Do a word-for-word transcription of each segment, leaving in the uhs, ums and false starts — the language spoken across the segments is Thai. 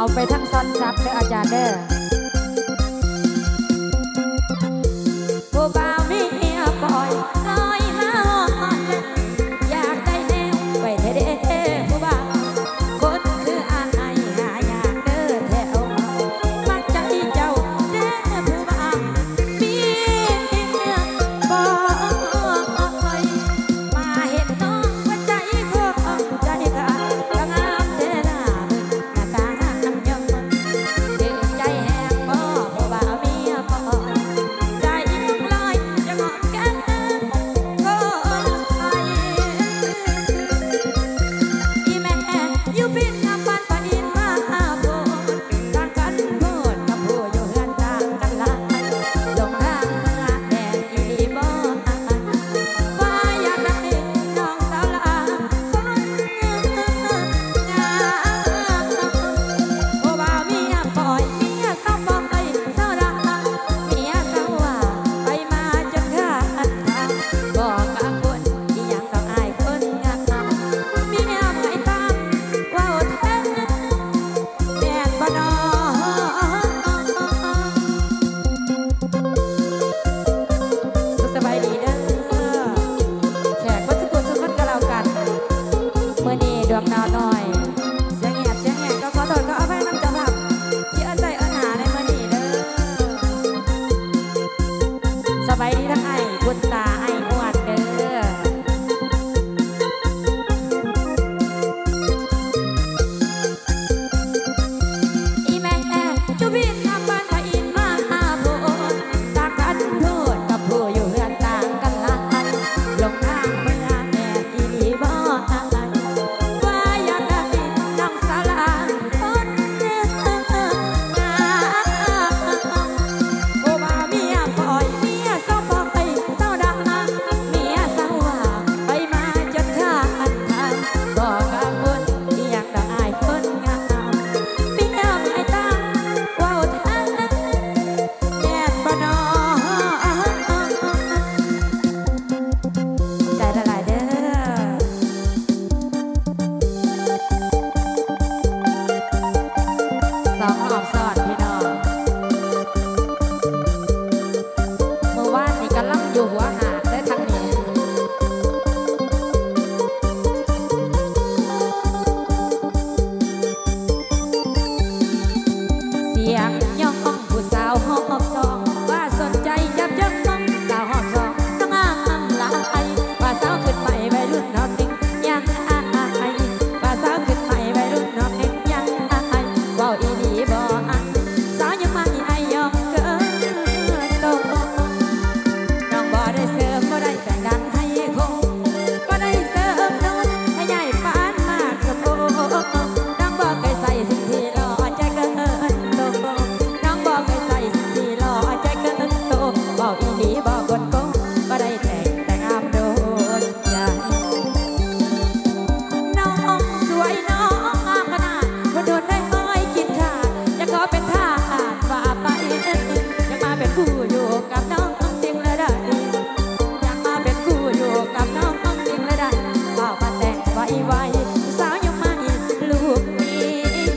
ไปทั้งซ้อนซับเด้ออาจารย์เด้อผู้บ่าวมีเมียปล่อยลอยมาหอดอยากได้แนวไปเท่เด้ผู้บ่าวคนคืออายหาอยากเด้อแถวมักใจเจ้าเด้อผู้บ่าวมีเมียปล่อยมาเห็นน้องว่าใจของใจขาดก็งามเด้อหน้าหน้าตางามยมเด็กใจแหงบ่ผู้บ่าวเมียปล่อยใจยังลอยจะหอมแก้มก็ไออีแม่อยู่พินน้ำปันปะอินมาโพดต่างกันโพดกับผู้อยู่เฮือนต่างกันหลายลงทางเมื่อแดดอีหลีบ่ว่าอยากได้น้องสาวลาคนงามผู้บ่าวเมียปล่อยเมียสาวปล่อยสาวรักเมียสาวว่าไปมาจนขาดทางบอกกังวลอีหยังต้องอายคนงามเมียไม่ตามว่าแท้แม่นบ่น้อสุขสบายดีเด้อแขกคนสกุลสุขคนก็แล้วกันมื้อนี้ดวงดาวน้อยเสียงแหบเสียงแหงก็ขอโทษก็อภัยนำเจ้าภาพที่เอิ้นใจเอิ้นหาในมื้อนี้เด้อสบายดีทั้งไอ้บุญตาไอ้อ้วนเด้ออีแม่จุบินน้ำบ้านพระอินทร์มาโพดต่างกันโพดกับผู้อยู่เฮือนต่างกันหลายลงทางเมื่อแม่อีหลีบ่ว่าอยากได้น้องสาวลาคนงามผู้บ่าวเมียปล่อยเมียสาวปล่อยสาวดังเมียสาวว่าไปมาจนขาดทางบอกกังวลอีหยังดอกอายคนงามเมียไม่ตามเว้าแท้แม่นบ่น้อใจละลายเด้อสองรอบสอนพี่น้องเมื่อวานนี่กำลังอยู่หัวหาดได้ทั้งนี้เสียงย่องผู้สาวหอบซองว่าสนใจจับยักน้องสาวหอบซองต้องอ้างหลายว่าสาวขึ้นใหม่ใบรุ่นนอนนิ่งยังอายว่าสาวขึ้นใหม่ใบรุ่นนอนนิ่งยังอายเว้าอีหลีบ่อันสาวยังไม่อายยอมเกินโตน้องบ่ได้เสริมบ่ได้แต่งดันให้คงบ่ได้เสริมโน้นให้ใหญ่ปานมากสะโพกน้องบ่เคยใส่สิ่งที่หล่อใจเกินโตน้องบ่เคยใส่สิ่งที่หล่อใจเกินโตเว้าอีหลีบ่กดโกงบ่ได้แต่งแต่งามโดนใจน้องสวยน้องงามขนาดคนโดนได้เอ้ยกินขาดจะขอเป็นทาสว่าไปจะมาเป็นคู่อยู่กับน้องจริงเลยได้อยากมาเป็นคู่อยู่กับน้องจริงเลยได้ว่ามาแต่งไว้ไว้สาวยังไม่ลูกนี้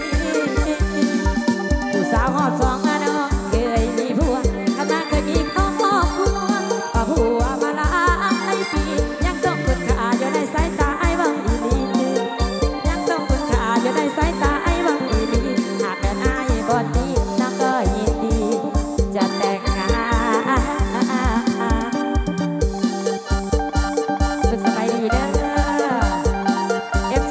ผู้สาวหอดสองอะน้องเคยมีผัวทำงานเคยมีครอบครัวเอาผัวมาหลายปียังต้องคุณค่าอยู่ในสายตาไอ้บังอีหลียังต้องคุณค่าอยู่ในสายตาไอ้บังอีหลีหากเป็นไอ้บ่ดีน้องก็ยินดีจะแต่งงานสุขสบายดีเด้อ เอฟ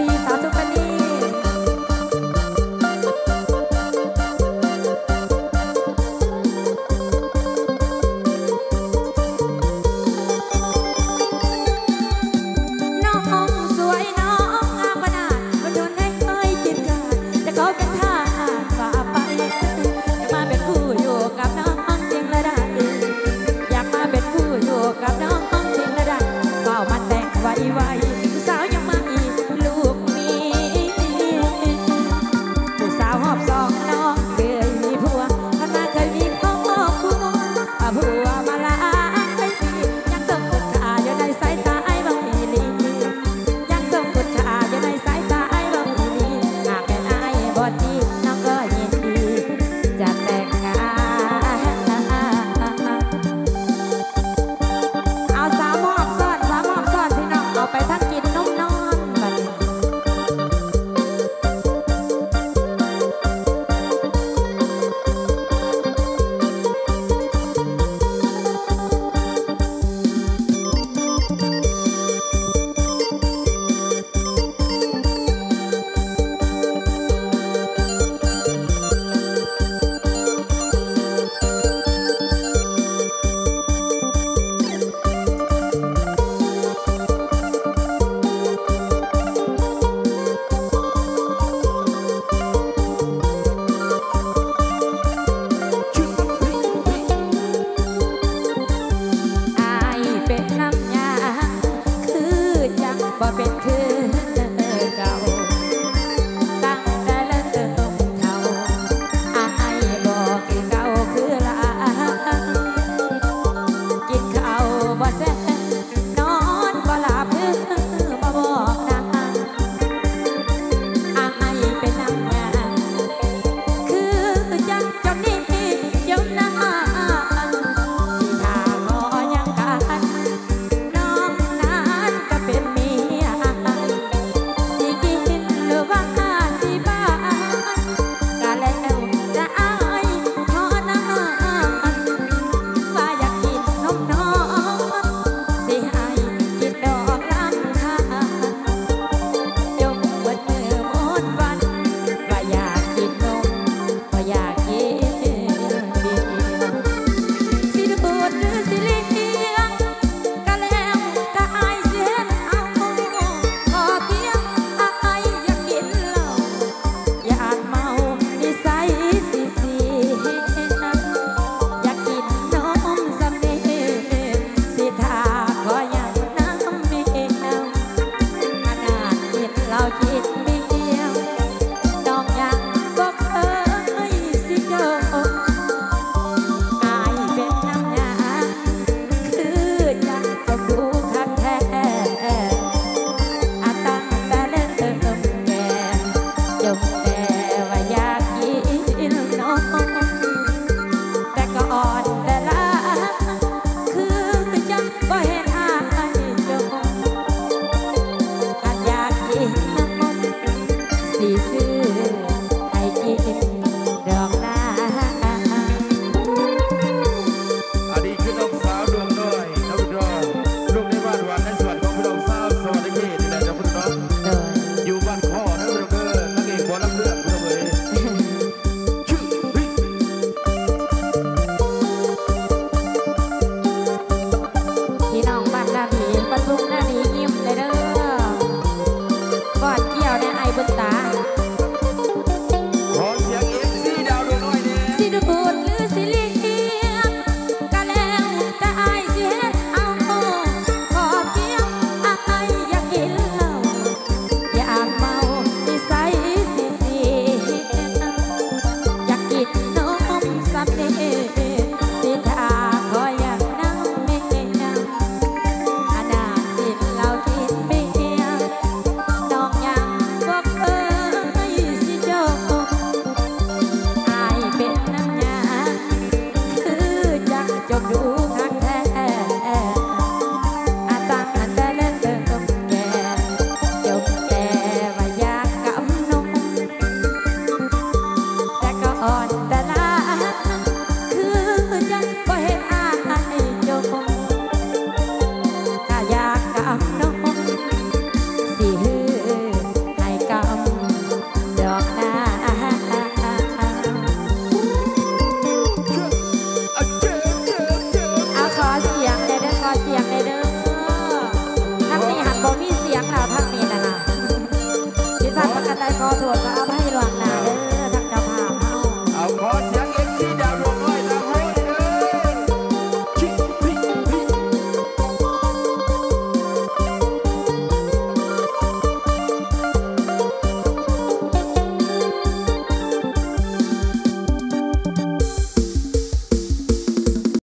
คิดเดียวน้องยังบ่เคยสิเจออายเป็นน้ำยาคือจังจะดูคักแท้อาตั้งแต่เริ่มแก่จงแต่ว่าอยากกินน้องแต่ก็อ่อนแต่ละคือจังบ่เห็นอายจงกันอยากกินน้ำสีซื้อให้กินดอกนาอันนี้คือน้องสาวดวงน้อยน้องดอนลูกในบ้านหวานในสวนของพี่น้องสาวสวัสดีที่ได้จากพี่น้องโดยอยู่บ้านข้อนะพี่น้องเด้อนักเอกบอลลำเลือดพี่น้องเอ้ยชื่อเฮ้ยพี่น้องบ้านนาดีปทุมนาดียิ้มเลยเด้อกอดเกี่ยวในไอ้บุญตาขอเสียงเอฟซีดาวดวงน้อยเนี่ยสิดูดหรือสิเลี้ยงก็แล้วแต่อายสิเฮ็ดเอาขอเพียงอายอยากกินเหล้าอยากเมานิสัยสิเสียอยากกินนมสับเดสิทาขออยากนั่งเมียอานากินเหล้ากินเบียร์น้องยังบ่เคยสิเจอ อายเป็นน้ำยาคือจังจงดูคักแท้อาตั้งอันแต่เล่นเดิมแก่จงแต่ว่าอยากกำนมแต่ก็อ่อนแต่ละคือจังบ่เห็นอายจงถ้าอยากกำนมสิฮือให้กำดอกนาอ่ะเจ็บเจ็บเจ็บเอาขอเสียงเลยเด้อขอเสียงเลยเด้อทั้งนี้หันบ่มีเสียงแล้วทั้งนี้นะล่ะคิดว่าปกติขอโทษขออ